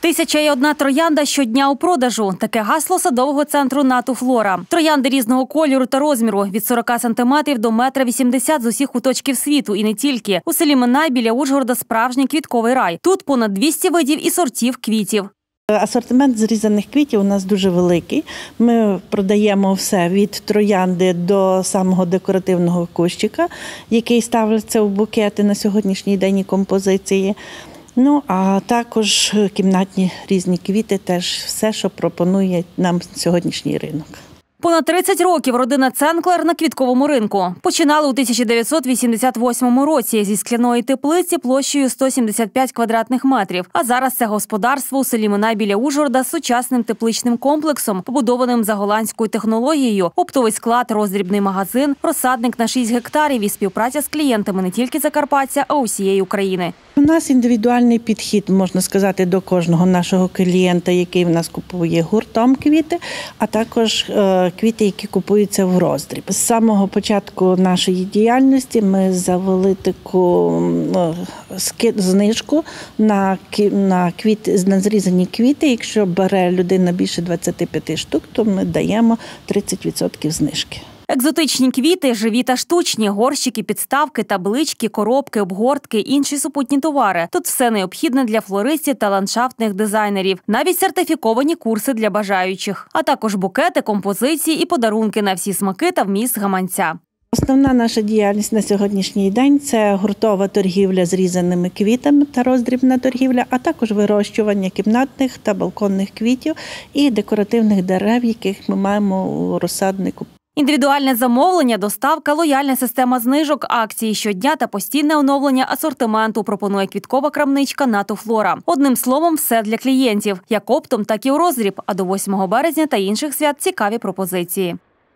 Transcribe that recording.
1001 троянда щодня у продажу. Таке гасло садового центру «Нату Флора». Троянди різного кольору та розміру – від 40 сантиметрів до 1,80 м з усіх куточків світу. І не тільки. У селі Минай біля Ужгорода справжній квітковий рай. Тут понад 200 видів і сортів квітів. Асортимент зрізаних квітів у нас дуже великий. Ми продаємо все від троянди до самого декоративного кущика, який ставиться в букети на сьогоднішній день і композиції. Ну, а також кімнатні різні квіти, теж все, що пропонує нам сьогоднішній ринок. Понад 30 років родина Ценклер на квітковому ринку. Починали у 1988 році зі скляної теплиці площею 175 квадратних метрів. А зараз це господарство у селі Минай біля Ужгорода з сучасним тепличним комплексом, побудованим за голландською технологією, оптовий склад, роздрібний магазин, розсадник на 6 гектарів і співпраця з клієнтами не тільки Закарпаття, а усієї України. У нас індивідуальний підхід, можна сказати, до кожного нашого клієнта, який в нас купує гуртом квіти, а також квіти, які купуються в роздріб. З самого початку нашої діяльності ми завели таку знижку на зрізані квіти. Якщо бере людина більше 25 штук, то ми даємо 30% знижки. Екзотичні квіти, живі та штучні, горщики, підставки, таблички, коробки, обгортки, інші супутні товари. Тут все необхідне для флористів та ландшафтних дизайнерів. Навіть сертифіковані курси для бажаючих. А також букети, композиції і подарунки на всі смаки та вміст гаманця. Основна наша діяльність на сьогоднішній день – це гуртова торгівля зрізаними квітами та роздрібна торгівля, а також вирощування кімнатних та балконних квітів і декоративних дерев, яких ми маємо у розсаднику. Індивідуальне замовлення, доставка, лояльна система знижок, акції щодня та постійне оновлення асортименту пропонує квіткова крамничка «Нату Флора». Одним словом, все для клієнтів. Як оптом, так і у роздріб. А до 8 березня та інших свят цікаві пропозиції.